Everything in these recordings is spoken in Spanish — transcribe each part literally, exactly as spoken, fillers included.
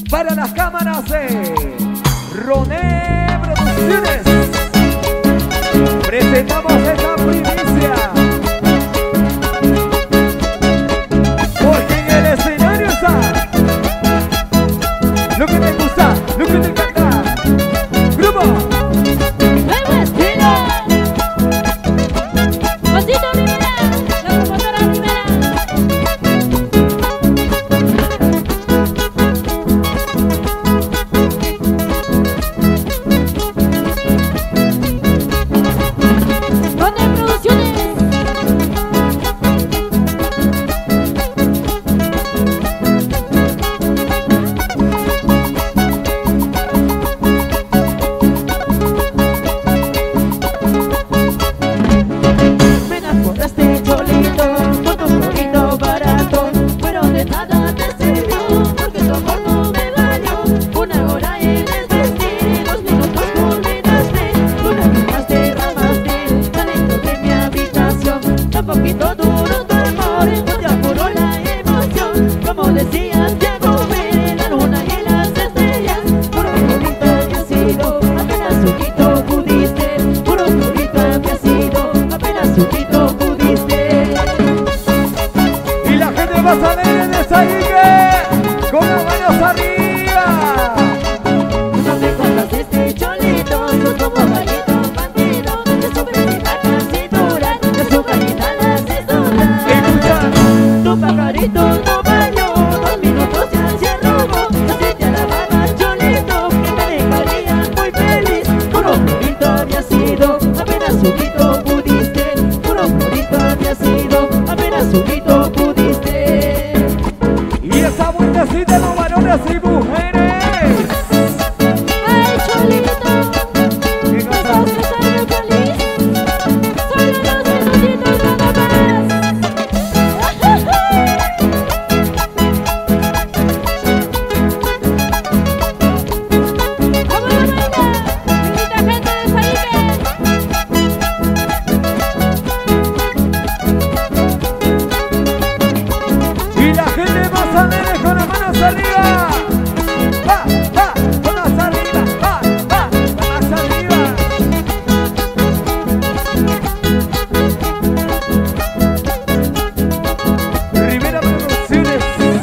Para las cámaras de Roné Producciones presentamos esta primicia, porque en el escenario está lo que te gusta, lo que te encanta. Grupo Nuevo estilo. Pasito Rivera, la promotora Rivera. Roné Producciones. Me enamoraste cholito, con tu florito barato, pero de nada te sirvió, porque tu amor no me valió. Una hora en el vestir, dos minutos culminaste, una vez más derramaste adentro de mi habitación. Un poquito duro tu amor, no te apuró la emoción, como decías Diego ve la luna y las estrellas. Puro florito había sido, apenas poquito pudiste, puro florito había sido, apenas poquito pudiste. y la gente va a salir de esa Igue con las manos arriba. No te cortas de este cholito, sos como gallito bandido, de su vecina la cintura, de su gallina la cintura. Escucha, Tu pajarito no valió, dos minutos ya se robó, así te alababa cholito, que me dejaría muy feliz. Puro florito había sido, apenas poquito pudiste, puro florito había sido, apenas poquito pudiste. y esa vueltecita de los varones y mujeres. Ay, Cholito, ¿Qué ¿me cosa? vas a hacer feliz? Solo dos minutitos nada más. ¡Vamos a bailar! ¡Linda gente de Saipe! Y la gente va a salir con las manos arriba. Va, va, con las arriba. Va, va, con las arriba. Rivera Producciones.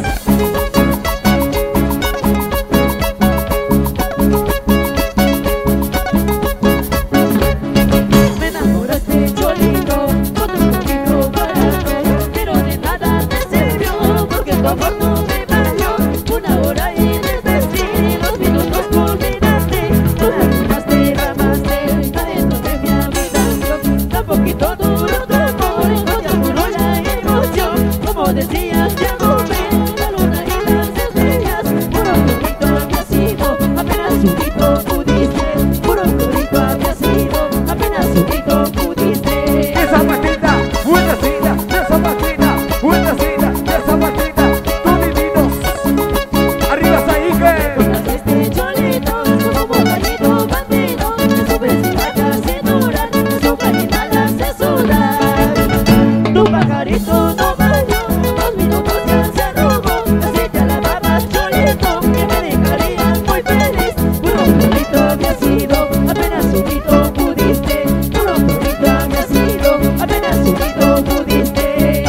Me enamoraste cholito, con tu florito barato, pero de nada te sirvió, porque tu amor no me valió. Una hora en el vestir, dos minutos culminaste, tú lágrimas derramaste adentro de mi habitación. Tan poquito duró tu amor, no te apuró la emoción, como decías Diego ve la luna y las estrellas. Puro florito había sido, apenas poquito pudiste, puro florito había sido, apenas poquito pudiste. Esa patita, vueltecita, esa patita, vueltecita, esa patita. Tú divinos. Arriba Saigue. Cortas este cholito, sos como gallito bandido, de su vecina la cintura, de su gallina la hace sudar. Tu pajarito no valió, dos minutos ya se robó, así te alababa cholito, que me dejaría muy feliz. Puro florito había sido, apenas poquito pudiste, puro florito había sido, apenas poquito pudiste.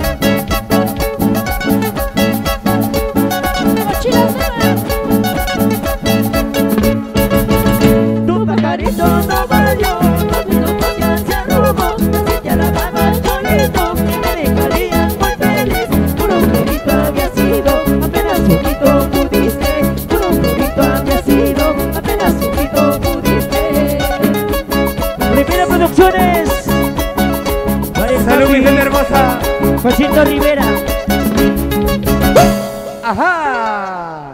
¡Mochila nueva! Tu pajarito no valió, dos minutos ya se robó, así te alababa cholito, que me dejaría muy feliz. Puro florito había sido, apenas poquito pudiste, puro florito había sido, apenas poquito pudiste. Rivera Producciones. Salud, mi gente hermosa. Juancito Rivera. Ajá.